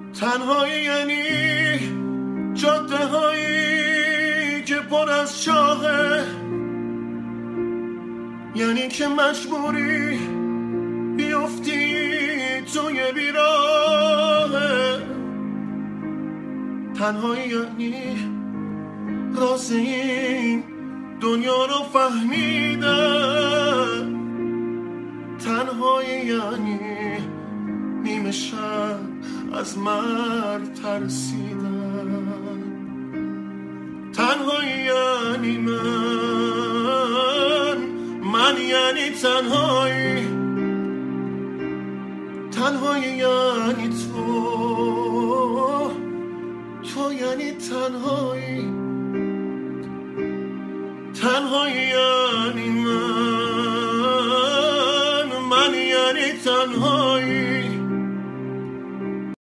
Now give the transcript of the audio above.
تنهایی یعنی جاده هایی که پر از چاهه، یعنی که مجبوری بیفتی توی بیراهه. تنهایی یعنی راز این دنیا رو فهمیدم. تنهایی یعنی نیمه شب از مرگ ترسیدم. تنهایی یعنی من یعنی تنهایی. تنهایی یعنی